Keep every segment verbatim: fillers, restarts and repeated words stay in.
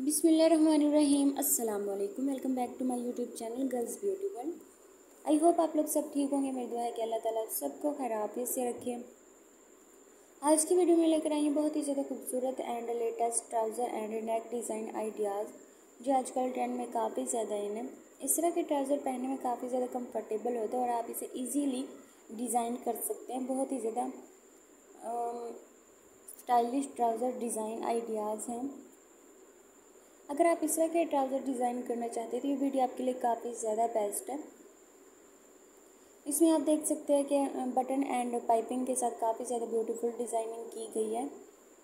बिस्मिल्लाहिर्रहमानिर्रहीम। अस्सलाम वालेकुम। Welcome back to my YouTube channel girls beauty world. I hope आप लोग सब ठीक होंगे। मेरी दुआ है कि अल्लाह ताला सबको खैरियत से रखे। आज की वीडियो में लेकर आई हूँ बहुत ही ज़्यादा खूबसूरत and latest trouser and neck design ideas जो आजकल ट्रेंड में काफ़ी ज़्यादा इन है। इस तरह के ट्राउज़र पहनने में काफ़ी ज़्यादा कंफर्टेबल होता है और आप इसे ईजीली डिज़ाइन कर सकते हैं। बहुत ही ज़्यादा स्टाइलिश ट्राउज़र डिज़ाइन आइडियाज़ हैं। अगर आप इस तरह के ट्राउज़र डिज़ाइन करना चाहते हैं तो ये वीडियो आपके लिए काफ़ी ज़्यादा बेस्ट है। इसमें आप देख सकते हैं कि बटन एंड पाइपिंग के साथ काफ़ी ज़्यादा ब्यूटीफुल डिज़ाइनिंग की गई है।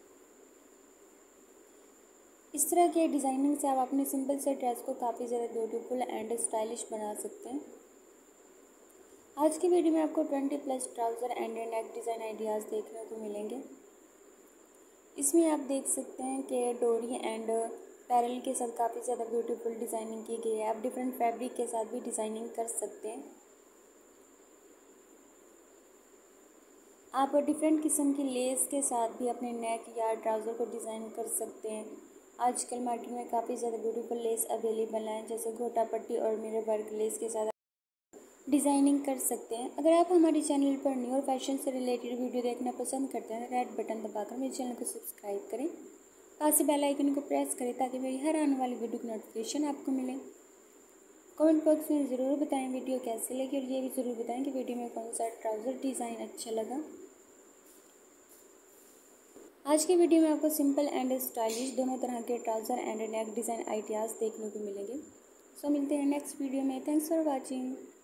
इस तरह के डिज़ाइनिंग से आप अपने सिंपल से ड्रेस को काफ़ी ज़्यादा ब्यूटीफुल एंड स्टाइलिश बना सकते हैं। आज की वीडियो में आपको twenty plus trouser and neck design ideas देखने को मिलेंगे। इसमें आप देख सकते हैं कि डोरी एंड पैरल के साथ काफ़ी ज़्यादा ब्यूटीफुल डिज़ाइनिंग की गई है। आप डिफरेंट फैब्रिक के साथ भी डिज़ाइनिंग कर सकते हैं। आप डिफरेंट किस्म की लेस के साथ भी अपने नेक या ट्राउज़र को डिज़ाइन कर सकते हैं। आजकल मार्केट में काफ़ी ज़्यादा ब्यूटीफुल लेस अवेलेबल हैं, जैसे घोटा पट्टी और मिरर वर्क लेस के साथ डिज़ाइनिंग कर सकते हैं। अगर आप हमारे चैनल पर न्यू और फैशन से रिलेटेड वीडियो देखना पसंद करते हैं, रेड बटन दबाकर मेरे चैनल को सब्सक्राइब करें, पास से बेल आइकन को प्रेस करें ताकि मेरी हर आने वाली वीडियो की नोटिफिकेशन आपको मिले। कमेंट बॉक्स में ज़रूर बताएं वीडियो कैसे लगी और ये भी ज़रूर बताएं कि वीडियो में कौन सा ट्राउज़र डिज़ाइन अच्छा लगा। आज की वीडियो में आपको सिंपल एंड स्टाइलिश दोनों तरह के trouser and neck design ideas देखने को मिलेंगे। सो मिलते हैं नेक्स्ट वीडियो में। Thanks for watching.